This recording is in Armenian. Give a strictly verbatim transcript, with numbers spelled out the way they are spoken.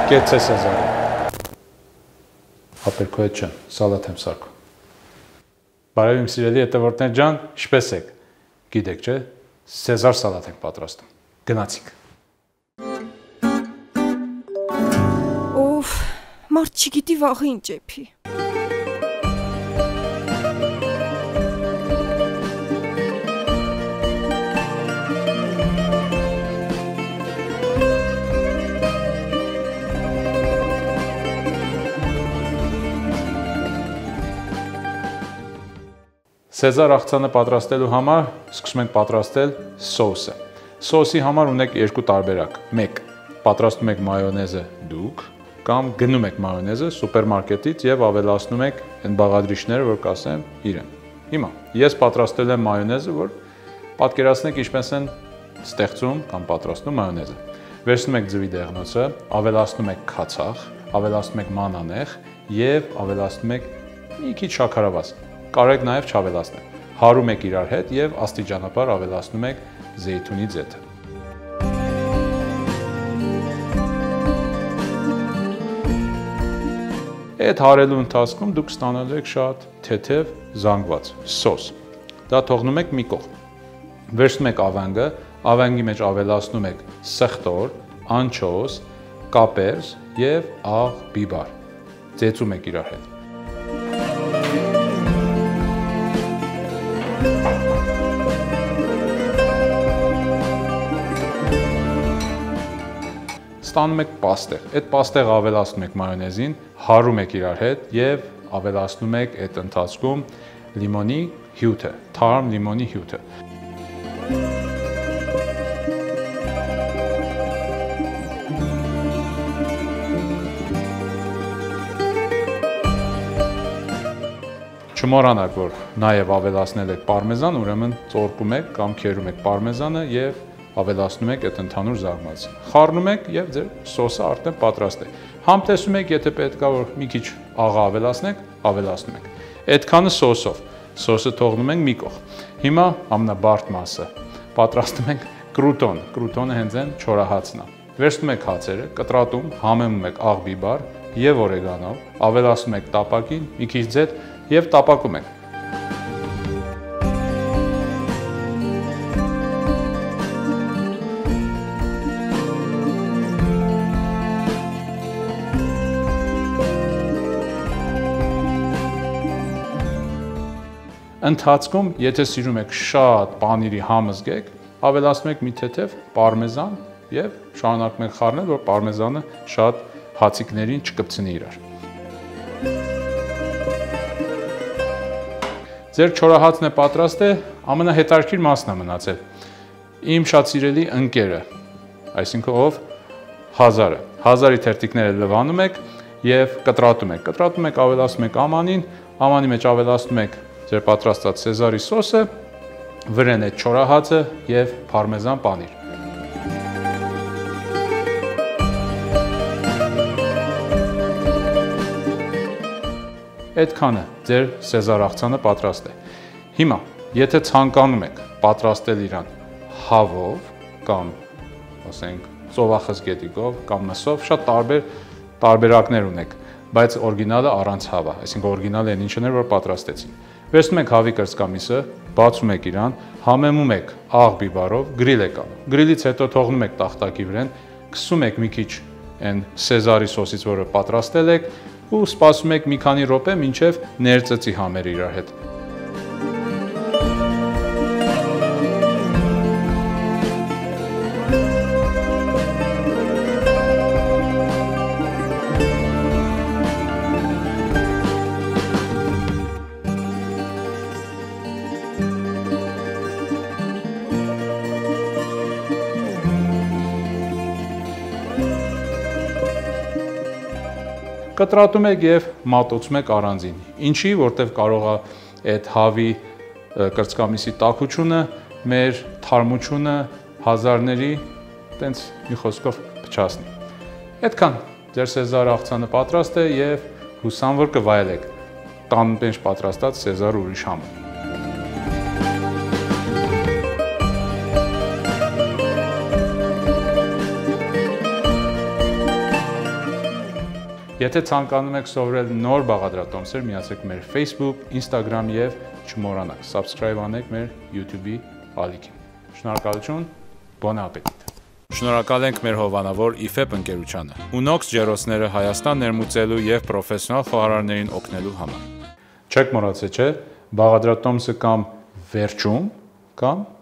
Կեցցե Սեզարը։ Ապերքո հետ ջան, սալատ եմ սարքում։ Բարև իմ սիրելի հետևորդներ ջան, ինչպե՞ս եք։ Գիտեք, չէ՞, Սեզար սալատ ենք պատրաստում։ Գնացինք։ Օֆ, մարդ չգիտի վաղը ինչ եփի։ Սեզար աղցանը պատրաստելու համար սկսում ենք պատրաստել սոսը։ Սոսի համար ունեք երկու տարբերակ։ Մեկ, պատրաստում եք մայոնեզը դուք, կամ գնում եք մայոնեզը սուպերմարկետից եւ ավելացնում եք այն բաղադրիչները, որ կասեմ իրեն։ Հիմա ես պատրաստել եմ մայոնեզը, որ պատկերացնեք ինչպես են ստեղծում կամ պատրաստում մայոնեզը։ Վերցնում եք ձվի դեղնոցը, ավելացնում եք քացախ, ավելացնում եք մանանեխ եւ ավելացնում եք մի քիչ շաքարավազ։ Կարող եք նաև չավելացնել։ Հարում եք իրար հետ եւ աստիճանաբար ավելացնում եք զեյթունի ձեթը։ Այդ հարելու ընթացքում դուք ստանալու եք շատ թեթև զանգված սոս։ Դա թողնում եք մի կողմ։ Վերցնում եք ավանգը, ավանգի մեջ ավելացնում եք սխտոր, անչոս, կապերս եւ աղ բիբար։ Ծեծում եք իրար հետ։ Ստանում եք պաստեղ, այդ պաստեղը ավելացնում եք մայոնեզին, հարում եք իրար հետ եւ ավելացնում եք այդ ընթացքում լիմոնի հյութը, թարմ լիմոնի հյութը։ Չմոռանաք, որ նաեւ ավելացնել եք պարմեզան, ուրեմն ծորկում եք կամ քերում եք պարմեզանը եւ ավելացնում եք այդ ընդհանուր զանգվածը։ Խառնում եք եւ ձեր սոսը արդեն պատրաստ է։ Համտեսում եք, եթե պետք է որ մի քիչ աղա ավելացնեք, ավելացնում եք։ Այդքանը սոսով։ Սոսը թողնում ենք մի կողմ։ Հիմա ամենաբարդ մասը։ Պատրաստում ենք կրուտոն։ Կրուտոնը հենց այն չորահացն է։ Վերցնում եք հացերը, կտրատում, համեմում եք աղ բիբար եւ օրեգանո, ավելացնում եք տապակին, մի քիչ ձեթ եւ տապակում եք։ Ընթացքում, եթե սիրում եք շատ պանիրի համը զգեք, ավելացնում եք մի թեթև պարմեզան եւ շարունակում եք խառնել, որ պարմեզանը շատ հացիկներին չկպցնի իրար։ Ձեր չորահացն է պատրաստ է, ամենահետաքրքիր մասն է մնացել։ Իմ շատ սիրելի ընկերը, այսինքն ով Հազարը։ Հազարի թերթիկները լվանում եք եւ կտրատում եք։ Կտրատում եք, ավելացնում եք ամանին, ամանի մեջ ավելացնում եք ձեր պատրաստած Սեզարի սոսը, վրեն այդ չորահացը եւ պարմեզան պանիր։ Այդքանը ձեր Սեզար աղցանը պատրաստ է։ Հիմա, եթե ցանկանում եք պատրաստել իրան հավով կամ ասենք ծովախզգետիկով կամ մսով, շատ տարբեր տարբերակներ ունեք, բայց օրիգինալը առանց հավա, այսինքն օրիգինալը այն ինչն էր, որ պատրաստեցին։ Վերցնում եք հավի կրծքամիսը, բացում եք իրան, համեմում եք աղ բիբարով, գրիլ եք անում։ Գրիլից հետո թողնում եք տախտակի վրան, քսում եք մի քիչ այն Սեզարի սոսից, որը պատրաստել եք, ու սպասում եք մի քանի րոպե, մինչև ներծծի համերը իրար հետ։ Կտրատում եք եւ մատուցում եք առանձին։ Ինչի, որտեվ կարող է այդ հավի կրծքամիսի տաքությունը, մեր թարմությունը հազարների տենց մի խոսքով փչացնի։ Այդքան ձեր Սեզար աղցանը պատրաստ է եւ հուսամ որ կվայելեք տան մեջ պատրաստած Սեզար ուրիշ համը։ Եթե ցանկանում եք սովորել նոր բաղադրատոմսեր, միացեք մեր Facebook, Instagram եւ չմոռանաք subscribe անեք մեր YouTube-ի ալիքին։ Շնորհակալություն, bon appétit։ Շնորհակալ ենք մեր հովանավոր ի ֆ է պ ընկերությանը, Unox ջեռոցները Հայաստան ներմուծելու եւ պրոֆեսիոնալ խոհարարներին օգնելու համար։ Չեք մոռացել, չէ՞, բաղադրատոմսը կամ վերջում, կամ